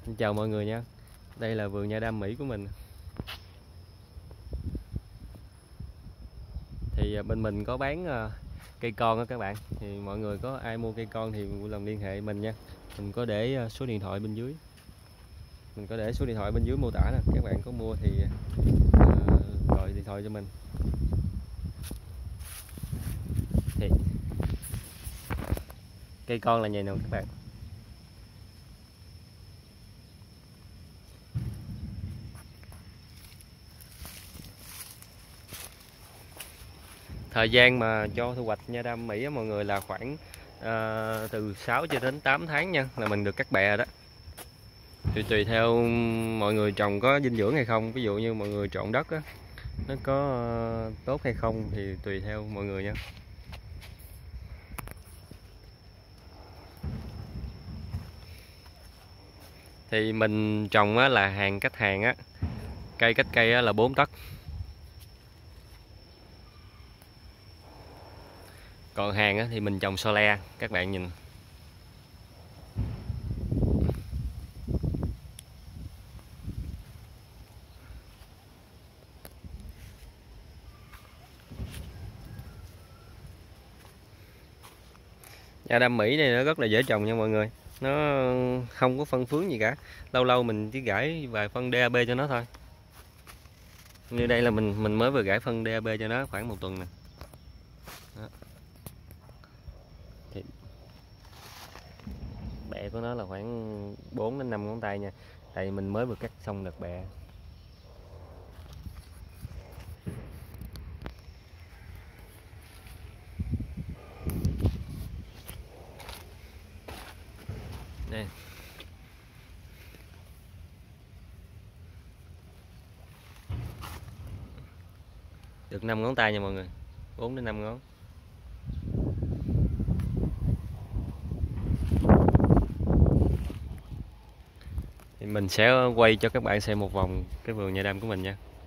Chào mọi người nha. Đây là vườn nha đam Mỹ của mình. Thì bên mình có bán cây con đó các bạn. Thì mọi người có ai mua cây con thì vui lòng liên hệ mình nha. Mình có để số điện thoại bên dưới. Mình có để số điện thoại bên dưới mô tả nè. Các bạn có mua thì gọi điện thoại cho mình. Thì cây con là vậy nè các bạn. Thời gian mà cho thu hoạch nha đam Mỹ á, mọi người là khoảng từ 6 cho đến 8 tháng nha, là mình được cắt bẹ đó. Thì tùy theo mọi người trồng có dinh dưỡng hay không, ví dụ như mọi người trộn đất á, nó có tốt hay không thì tùy theo mọi người nha. Thì mình trồng á, là hàng cách hàng á, cây cách cây á, là 4 tấc. Còn hàng á, thì mình trồng sole, các bạn nhìn. Nha đam Mỹ này nó rất là dễ trồng nha mọi người. Nó không có phân phướng gì cả. Lâu lâu mình chỉ gãi vài phân DAP cho nó thôi. Như đây là mình mới vừa gãi phân DAP cho nó khoảng 1 tuần nè. Đó. Thì bẹ của nó là khoảng 4 đến 5 ngón tay nha. Tại mình mới vừa cắt xong đợt bẹ. Đây. Được 5 ngón tay nha mọi người. 4 đến 5 ngón. Thì mình sẽ quay cho các bạn xem một vòng cái vườn nha đam của mình nha.